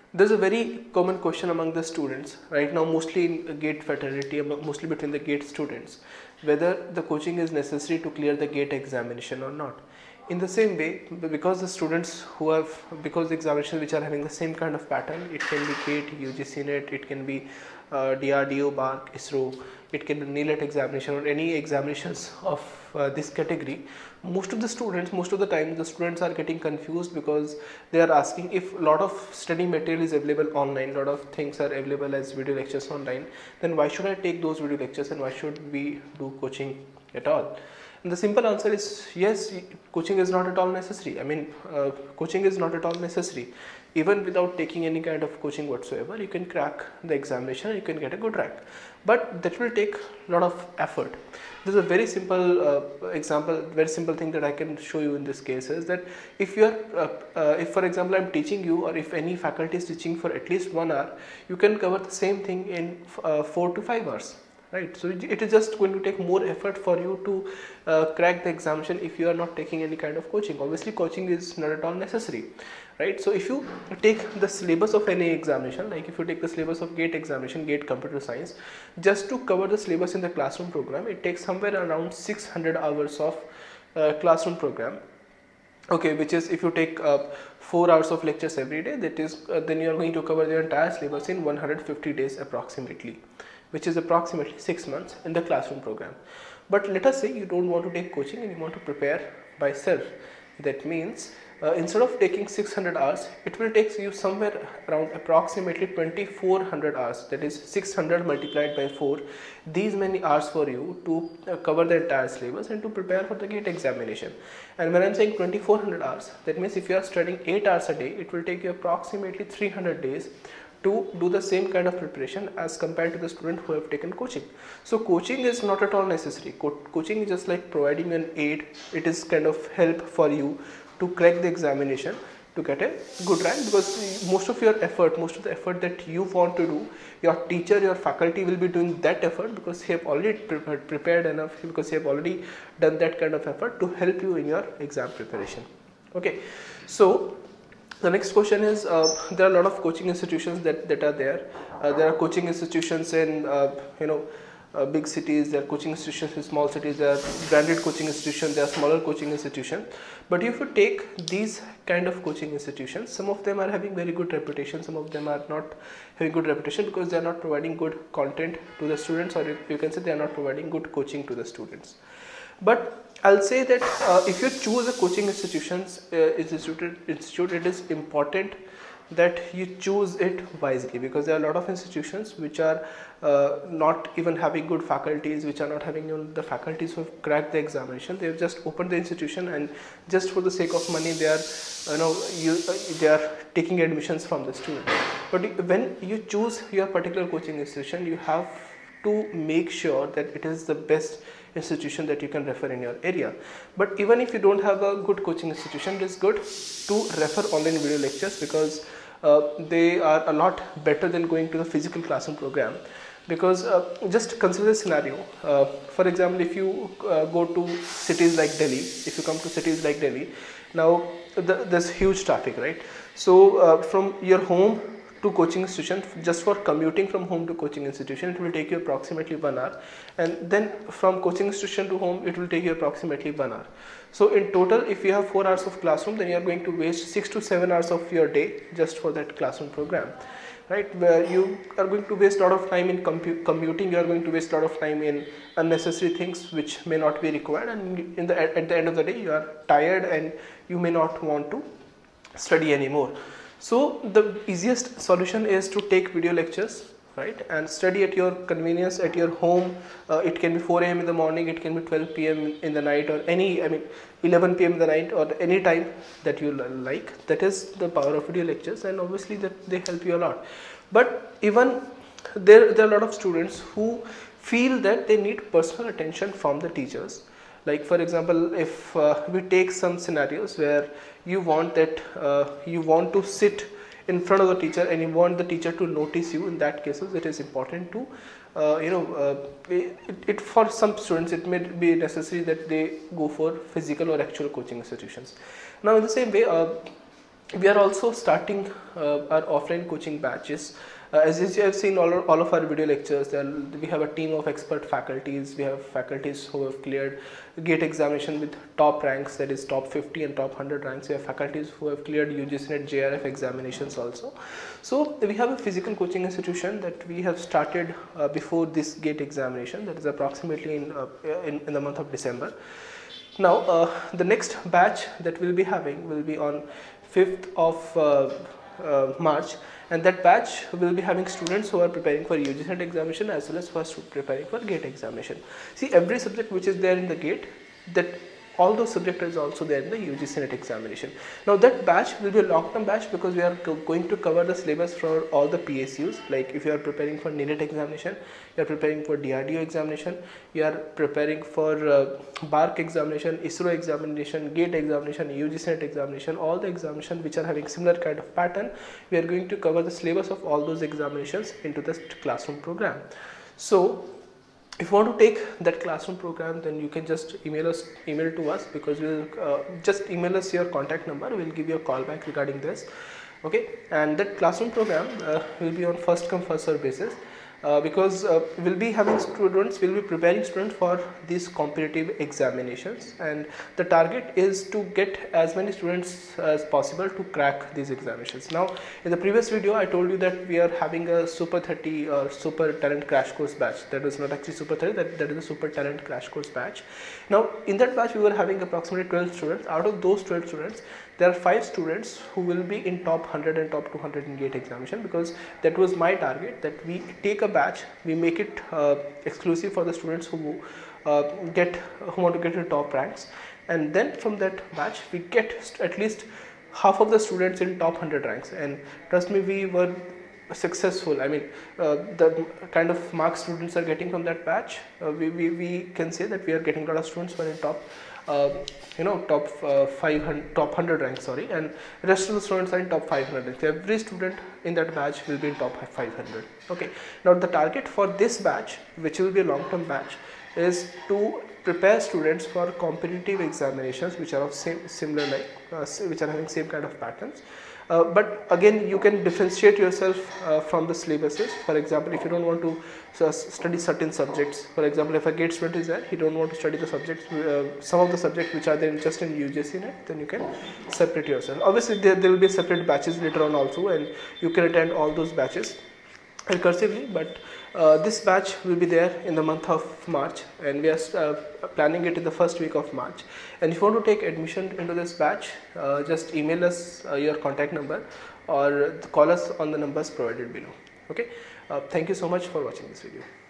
There's a very common question among the students right now, mostly in GATE fraternity, mostly between the GATE students, whether the coaching is necessary to clear the GATE examination or not. In the same way, because the students who have, because the examinations which are having the same kind of pattern, it can be GATE, UGC NET, it can be DRDO, BARC, ISRO, it can be NIELIT examination or any examinations of this category. Most of the time the students are getting confused because they are asking if a lot of study material is available online, lot of things are available as video lectures online, then why should I take those video lectures and why should we do coaching at all? And the simple answer is yes, coaching is not at all necessary. I mean, coaching is not at all necessary. Even without taking any kind of coaching whatsoever, you can crack the examination, you can get a good rank. But that will take a lot of effort. This is a very simple example, very simple thing that I can show you in this case is that if you are, if for example I am teaching you, or if any faculty is teaching for at least 1 hour, you can cover the same thing in 4 to 5 hours. Right, so it is just going to take more effort for you to crack the examination if you are not taking any kind of coaching. Obviously, coaching is not at all necessary, right? So if you take the syllabus of any examination, like if you take the syllabus of GATE examination, GATE Computer Science, just to cover the syllabus in the classroom program, it takes somewhere around 600 hours of classroom program. Okay, which is if you take 4 hours of lectures every day, that is then you are going to cover the entire syllabus in 150 days approximately, which is approximately 6 months in the classroom program. But let us say you don't want to take coaching and you want to prepare by self. That means instead of taking 600 hours, it will take you somewhere around approximately 2400 hours, that is 600 multiplied by 4, these many hours for you to cover the entire syllabus and to prepare for the GATE examination. And when I am saying 2400 hours, that means if you are studying 8 hours a day, it will take you approximately 300 days to do the same kind of preparation as compared to the student who have taken coaching. So coaching is not at all necessary. Coaching is just like providing an aid. It is kind of help for you to crack the examination, to get a good rank, because most of the effort that you want to do, your teacher, your faculty will be doing that effort because they have already prepared enough, because they have already done that kind of effort to help you in your exam preparation. Okay, so the next question is, there are a lot of coaching institutions that are there. There are coaching institutions in big cities, there are coaching institutions in small cities, there are branded coaching institutions, there are smaller coaching institutions. But if you take these kind of coaching institutions, some of them are having very good reputation, some of them are not having good reputation because they are not providing good content to the students, or you can say they are not providing good coaching to the students. But I'll say that if you choose a coaching institute, it is important that you choose it wisely, because there are a lot of institutions which are not even having good faculties, which are not having the faculties who have cracked the examination. They have just opened the institution and just for the sake of money they are they are taking admissions from the student. But when you choose your particular coaching institution, you have to make sure that it is the best institution that you can refer in your area. But even if you don't have a good coaching institution, it is good to refer online video lectures, because they are a lot better than going to the physical classroom program. Because just consider the scenario, for example, if you go to cities like Delhi, if you come to cities like Delhi, now there's huge traffic, right? So from your home to coaching institution, just for commuting from home to coaching institution, it will take you approximately 1 hour, and then from coaching institution to home it will take you approximately 1 hour. So in total, if you have 4 hours of classroom, then you are going to waste 6 to 7 hours of your day just for that classroom program, right? Where you are going to waste a lot of time in commuting, you are going to waste a lot of time in unnecessary things which may not be required, and at the end of the day you are tired and you may not want to study anymore. So the easiest solution is to take video lectures, right, and study at your convenience at your home. It can be 4 AM in the morning, it can be 12 PM in the night, or 11 PM in the night, or any time that you like. That is the power of video lectures, and obviously that they help you a lot. But even there are a lot of students who feel that they need personal attention from the teachers. Like for example, if we take some scenarios where you want to sit in front of the teacher and you want the teacher to notice you, in that cases it is important to for some students it may be necessary that they go for physical or actual coaching institutions. Now in the same way, We are also starting our offline coaching batches. As you have seen all of our video lectures, we have a team of expert faculties. We have faculties who have cleared GATE examination with top ranks, that is top 50 and top 100 ranks. We have faculties who have cleared UGC NET JRF examinations also. So we have a physical coaching institution that we have started before this GATE examination, that is approximately in the month of December. Now the next batch that we'll be having will be on 5th of March, and that batch will be having students who are preparing for UGC NET examination as well as for preparing for GATE examination. See, every subject which is there in the GATE, that all those subjects is also there in the UGC NET examination. Now that batch will be a long-term batch because we are going to cover the syllabus for all the PSUs. Like if you are preparing for NIELIT examination, you are preparing for DRDO examination, you are preparing for BARC examination, ISRO examination, GATE examination, UGC NET examination, all the examinations which are having similar kind of pattern, we are going to cover the syllabus of all those examinations into the classroom program. So if you want to take that classroom program, then you can just email to us, because we'll just email us your contact number. We'll give you a call back regarding this. Okay, and that classroom program will be on first come first serve basis. Because we'll be having students, we'll be preparing students for these competitive examinations, and the target is to get as many students as possible to crack these examinations. Now in the previous video I told you that we are having a Super 30 or Super Talent Crash Course batch. That was not actually Super 30, that is a Super Talent Crash Course batch. Now in that batch we were having approximately 12 students. Out of those 12 students, there are 5 students who will be in top 100 and top 200 in GATE examination, because that was my target, that we take a batch, we make it exclusive for the students who want to get into top ranks, and then from that batch we get at least half of the students in top 100 ranks. And trust me, we were successful. I mean, the kind of marks students are getting from that batch, we can say that we are getting a lot of students who are in top top 500, top 100 ranks, sorry, and rest of the students are in top 500. So every student in that batch will be in top 500. Okay, now the target for this batch, which will be a long-term batch, is to prepare students for competitive examinations which are of similar which are having same kind of patterns. But again, you can differentiate yourself from the syllabuses. For example, if you don't want to study certain subjects, for example, if a GATE student is there, he don't want to study the subjects, some of the subjects which are there just in UGC NET, then you can separate yourself. Obviously, there will be separate batches later on also, and you can attend all those batches recursively, but this batch will be there in the month of March, and we are planning it in the first week of March. And if you want to take admission into this batch, just email us your contact number or call us on the numbers provided below. Okay, thank you so much for watching this video.